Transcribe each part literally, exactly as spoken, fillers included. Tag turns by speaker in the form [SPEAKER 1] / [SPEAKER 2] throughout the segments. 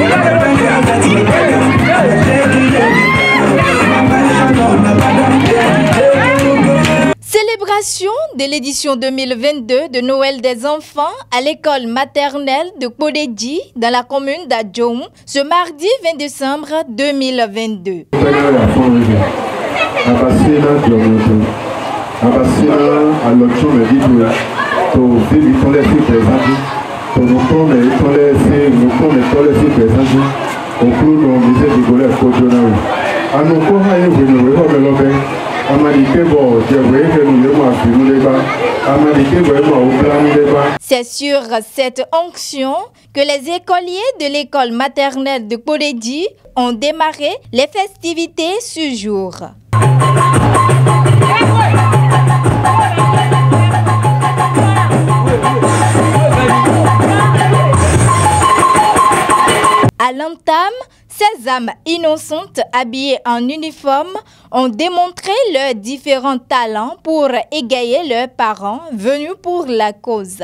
[SPEAKER 1] Célébration de l'édition deux mille vingt-deux de Noël des enfants à l'école maternelle de Kodedji dans la commune d'Adjoum ce mardi vingt décembre deux mille vingt-deux. C'est sur cette onction que les écoliers de l'école maternelle de Kodedji ont démarré les festivités ce jour. À l'entame, ces âmes innocentes habillées en uniforme ont démontré leurs différents talents pour égayer leurs parents venus pour la cause.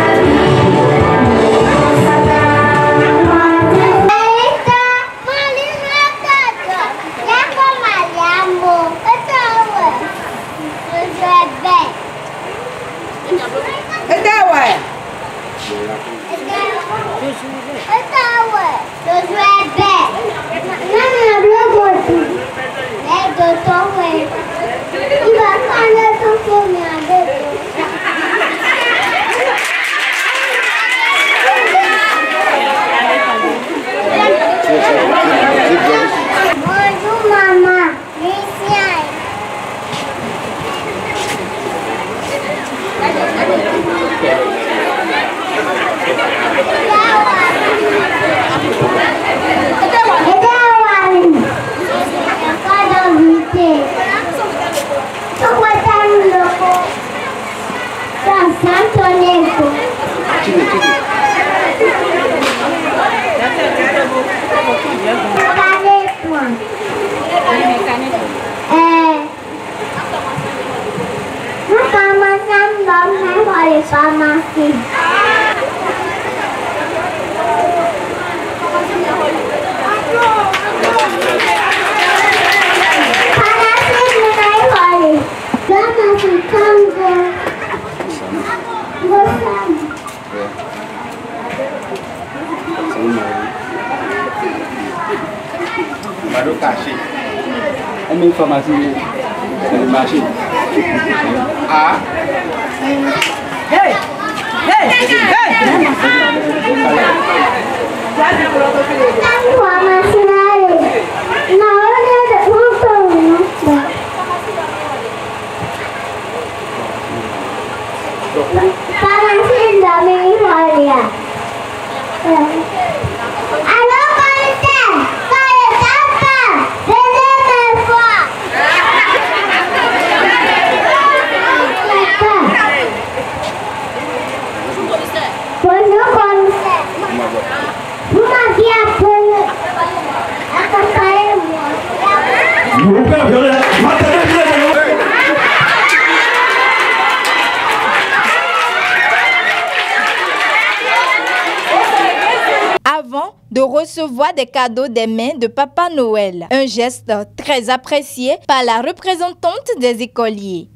[SPEAKER 2] Une pharmacie, c'est le marché. Ah. Hey! Hey! Hey!
[SPEAKER 1] Avant de recevoir des cadeaux des mains de Papa Noël, un geste très apprécié par la représentante des écoliers.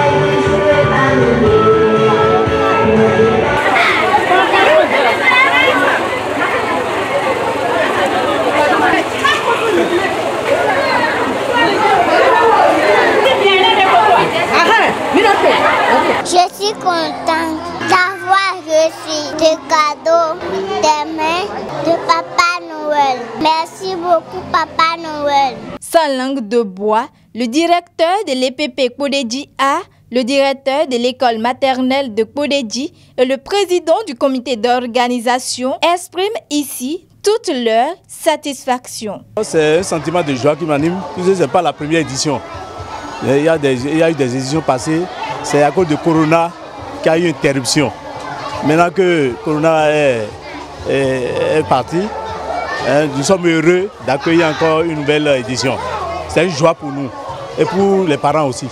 [SPEAKER 3] Je suis contente d'avoir reçu des cadeaux des mains de Papa Noël. Merci beaucoup Papa Noël.
[SPEAKER 1] Sans langue de bois, le directeur de l'E P P Kodedji A, le directeur de l'école maternelle de Kodedji et le président du comité d'organisation expriment ici toute leur satisfaction.
[SPEAKER 4] C'est un sentiment de joie qui m'anime, puisque ce n'est pas la première édition. Il y a, des, il y a eu des éditions passées, c'est à cause de Corona qu'il y a eu une interruption. Maintenant que Corona est, est, est parti, hein, nous sommes heureux d'accueillir encore une nouvelle édition. C'est une joie pour nous et pour les parents aussi.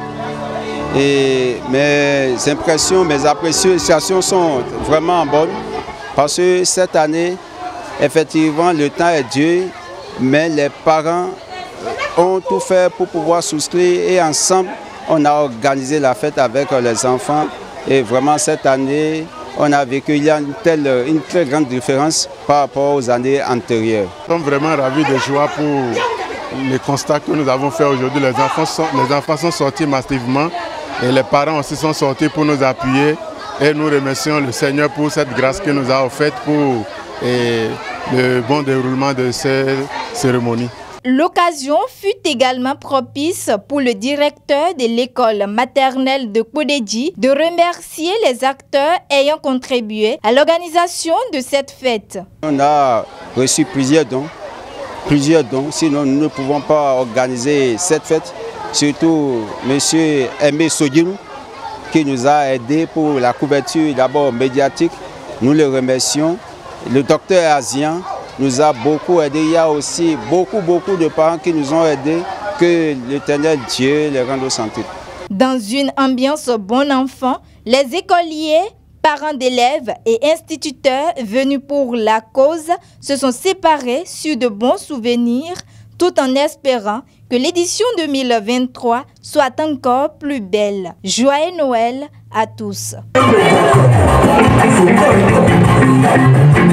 [SPEAKER 2] Et mes impressions, mes appréciations sont vraiment bonnes parce que cette année, Effectivement, le temps est dur, mais les parents ont tout fait pour pouvoir souscrire et ensemble, on a organisé la fête avec les enfants. Et vraiment, cette année, on a vécu, il y a une, telle, une très grande différence par rapport aux années antérieures.
[SPEAKER 5] Nous sommes vraiment ravis de joie pour les constats que nous avons fait aujourd'hui. Les enfants sont, les enfants sont sortis massivement et les parents aussi sont sortis pour nous appuyer. Et nous remercions le Seigneur pour cette grâce qu'il nous a offerte pour et, le bon déroulement de ces cérémonies.
[SPEAKER 1] L'occasion fut également propice pour le directeur de l'école maternelle de Kpodedji de remercier les acteurs ayant contribué à l'organisation de cette fête.
[SPEAKER 2] On a reçu plusieurs dons, plusieurs dons, sinon nous ne pouvons pas organiser cette fête. Surtout M. Aimé Sodjim qui nous a aidés pour la couverture d'abord médiatique. Nous le remercions. Le docteur Azian nous a beaucoup aidés. Il y a aussi beaucoup, beaucoup de parents qui nous ont aidés. Que l'Éternel Dieu les rende santé.
[SPEAKER 1] Dans une ambiance bon enfant, les écoliers, parents d'élèves et instituteurs venus pour la cause se sont séparés sur de bons souvenirs, tout en espérant que l'édition deux mille vingt-trois soit encore plus belle. Joyeux Noël à tous.